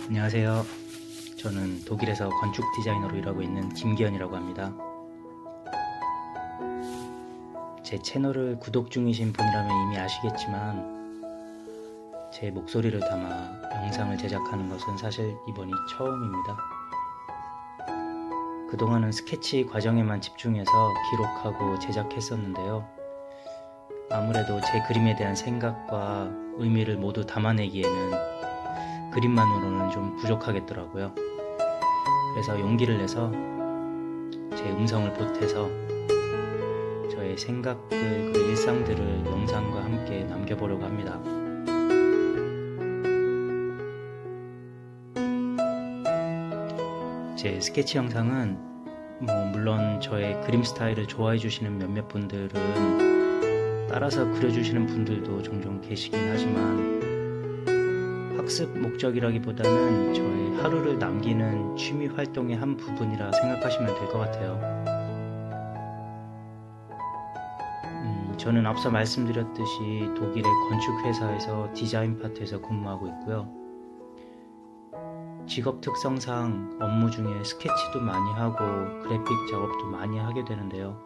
안녕하세요. 저는 독일에서 건축 디자이너로 일하고 있는 김기현이라고 합니다. 제 채널을 구독 중이신 분이라면 이미 아시겠지만 제 목소리를 담아 영상을 제작하는 것은 사실 이번이 처음입니다. 그동안은 스케치 과정에만 집중해서 기록하고 제작했었는데요. 아무래도 제 그림에 대한 생각과 의미를 모두 담아내기에는 그림만으로는 좀 부족하겠더라고요. 그래서 용기를 내서 제 음성을 보태서 저의 생각들, 그 일상들을 영상과 함께 남겨보려고 합니다. 제 스케치 영상은 물론 저의 그림 스타일을 좋아해 주시는 몇몇 분들은 따라서 그려주시는 분들도 종종 계시긴 하지만 학습 목적이라기보다는 저의 하루를 남기는 취미 활동의 한 부분이라 생각하시면 될 것 같아요. 저는 앞서 말씀드렸듯이 독일의 건축회사에서 디자인 파트에서 근무하고 있고요. 직업 특성상 업무 중에 스케치도 많이 하고 그래픽 작업도 많이 하게 되는데요.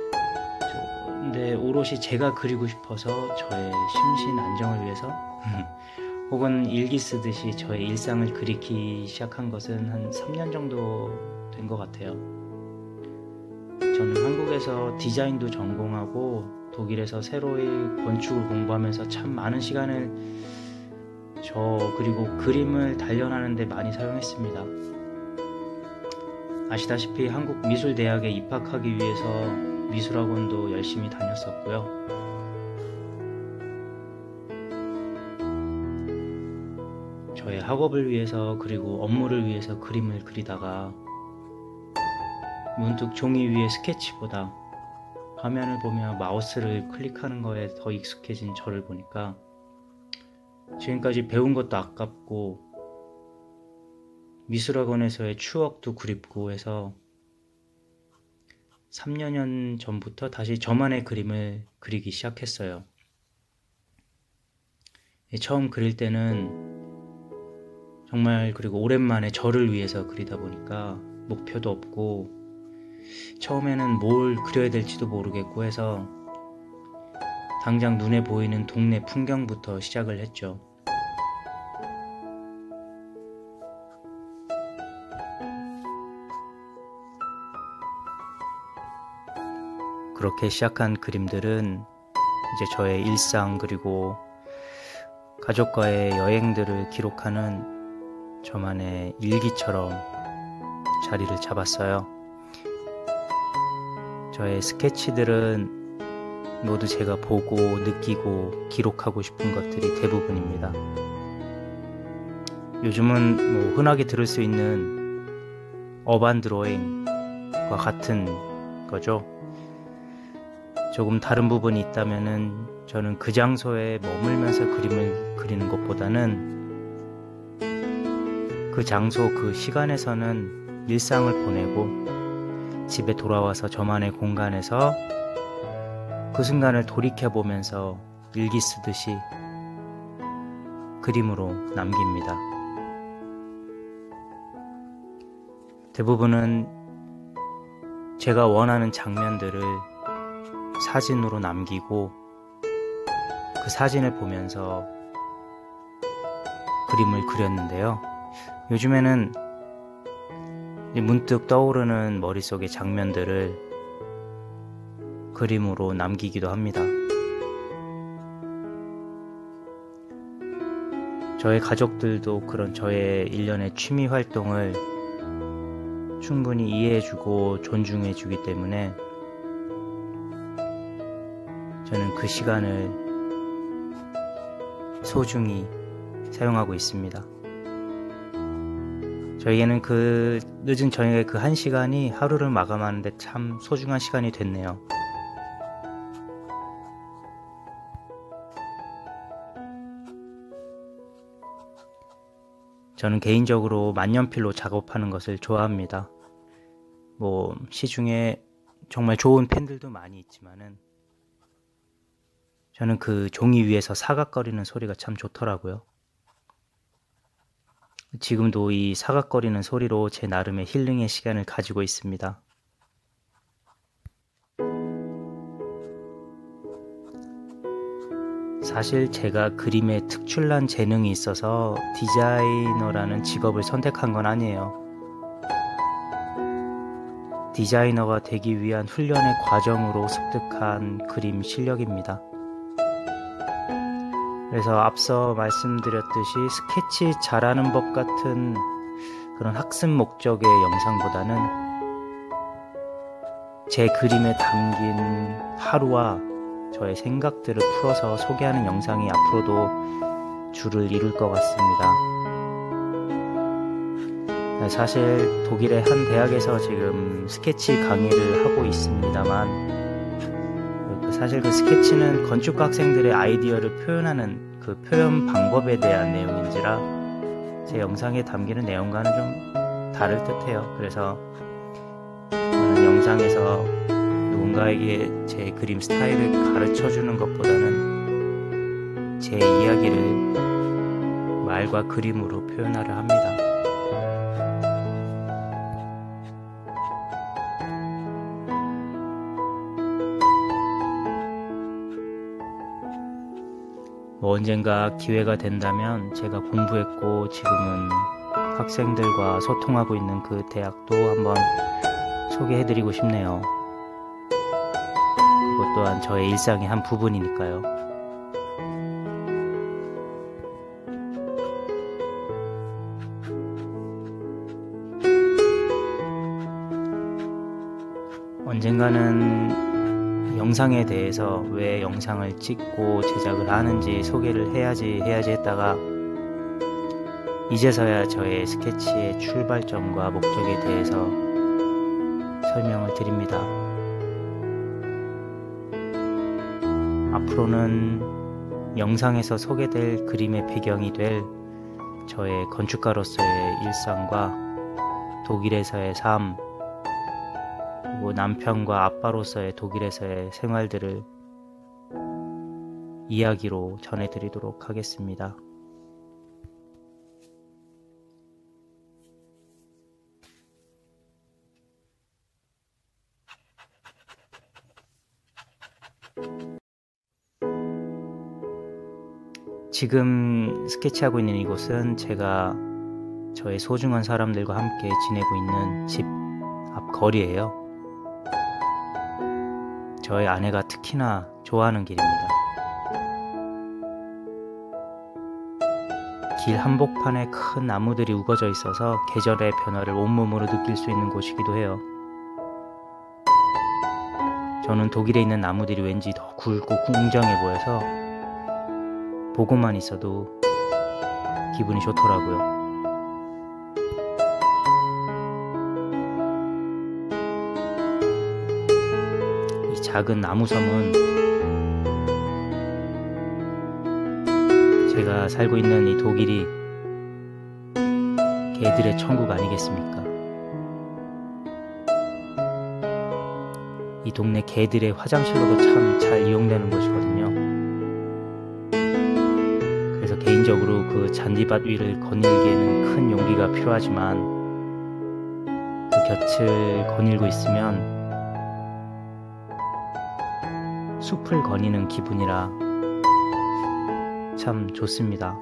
근데 오롯이 제가 그리고 싶어서 저의 심신 안정을 위해서 혹은 일기 쓰듯이 저의 일상을 그리기 시작한 것은 한 3년 정도 된 것 같아요. 저는 한국에서 디자인도 전공하고 독일에서 새로이 건축을 공부하면서 참 많은 시간을 그리고 그림을 단련하는 데 많이 사용했습니다. 아시다시피 한국미술대학에 입학하기 위해서 미술학원도 열심히 다녔었고요. 저의 학업을 위해서 그리고 업무를 위해서 그림을 그리다가 문득 종이 위에 스케치보다 화면을 보며 마우스를 클릭하는 거에 더 익숙해진 저를 보니까 지금까지 배운 것도 아깝고 미술학원에서의 추억도 그립고 해서 3년 전부터 다시 저만의 그림을 그리기 시작했어요. 처음 그릴 때는 정말 그리고 오랜만에 저를 위해서 그리다 보니까 목표도 없고 처음에는 뭘 그려야 될지도 모르겠고 해서 당장 눈에 보이는 동네 풍경부터 시작을 했죠. 그렇게 시작한 그림들은 이제 저의 일상 그리고 가족과의 여행들을 기록하는 저만의 일기처럼 자리를 잡았어요. 저의 스케치들은 모두 제가 보고 느끼고 기록하고 싶은 것들이 대부분입니다. 요즘은 흔하게 들을 수 있는 어반 드로잉과 같은 거죠. 조금 다른 부분이 있다면은 저는 그 장소에 머물면서 그림을 그리는 것보다는 그 장소, 그 시간에서는 일상을 보내고 집에 돌아와서 저만의 공간에서 그 순간을 돌이켜보면서 일기 쓰듯이 그림으로 남깁니다. 대부분은 제가 원하는 장면들을 사진으로 남기고 그 사진을 보면서 그림을 그렸는데요. 요즘에는 문득 떠오르는 머릿속의 장면들을 그림으로 남기기도 합니다. 저의 가족들도 그런 저의 일련의 취미 활동을 충분히 이해해주고 존중해주기 때문에 저는 그 시간을 소중히 사용하고 있습니다. 저에게는 그 늦은 저녁의 그 1시간이 하루를 마감하는데 참 소중한 시간이 됐네요. 저는 개인적으로 만년필로 작업하는 것을 좋아합니다. 시중에 정말 좋은 펜들도 많이 있지만은 저는 그 종이 위에서 사각거리는 소리가 참 좋더라고요. 지금도 이 사각거리는 소리로 제 나름의 힐링의 시간을 가지고 있습니다. 사실 제가 그림에 특출난 재능이 있어서 디자이너라는 직업을 선택한 건 아니에요. 디자이너가 되기 위한 훈련의 과정으로 습득한 그림 실력입니다. 그래서 앞서 말씀드렸듯이 스케치 잘하는 법 같은 그런 학습 목적의 영상보다는 제 그림에 담긴 하루와 저의 생각들을 풀어서 소개하는 영상이 앞으로도 주를 이룰 것 같습니다. 사실 독일의 한 대학에서 지금 스케치 강의를 하고 있습니다만 사실 그 스케치는 건축가 학생들의 아이디어를 표현하는 그 표현 방법에 대한 내용인지라 제 영상에 담기는 내용과는 좀 다를 듯해요. 그래서 저는 영상에서 누군가에게 제 그림 스타일을 가르쳐주는 것보다는 제 이야기를 말과 그림으로 표현하려 합니다. 언젠가 기회가 된다면 제가 공부했고 지금은 학생들과 소통하고 있는 그 대학도 한번 소개해드리고 싶네요. 그것 또한 저의 일상의 한 부분이니까요. 언젠가는 영상에 대해서 왜 영상을 찍고 제작을 하는지 소개를 해야지 했다가 이제서야 저의 스케치의 출발점과 목적에 대해서 설명을 드립니다. 앞으로는 영상에서 소개될 그림의 배경이 될 저의 건축가로서의 일상과 독일에서의 삶, 그리고 남편과 아빠로서의 독일에서의 생활들을 이야기로 전해드리도록 하겠습니다. 지금 스케치하고 있는 이곳은 제가 저의 소중한 사람들과 함께 지내고 있는 집 앞 거리예요. 저의 아내가 특히나 좋아하는 길입니다. 길 한복판에 큰 나무들이 우거져 있어서 계절의 변화를 온몸으로 느낄 수 있는 곳이기도 해요. 저는 독일에 있는 나무들이 왠지 더 굵고 웅장해 보여서 보고만 있어도 기분이 좋더라고요. 이 작은 나무섬은 제가 살고 있는 이 독일이 개들의 천국 아니겠습니까? 이 동네 개들의 화장실로도 참 잘 이용되는 곳이거든요. 그래서 개인적으로 그 잔디밭 위를 거닐기에는 큰 용기가 필요하지만 그 곁을 거닐고 있으면 숲을 거니는 기분이라 참 좋습니다.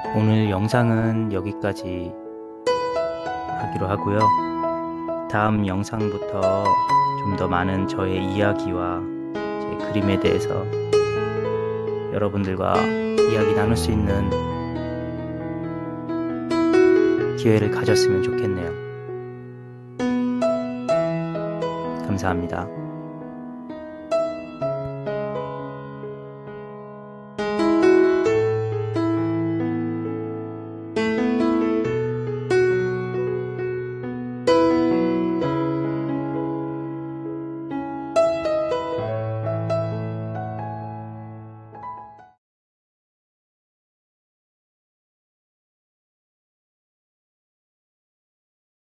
오늘 영상은 여기까지 하기로 하고요. 다음 영상부터 좀 더 많은 저의 이야기와 제 그림에 대해서 여러분들과 이야기 나눌 수 있는 기회를 가졌으면 좋겠네요. 감사합니다.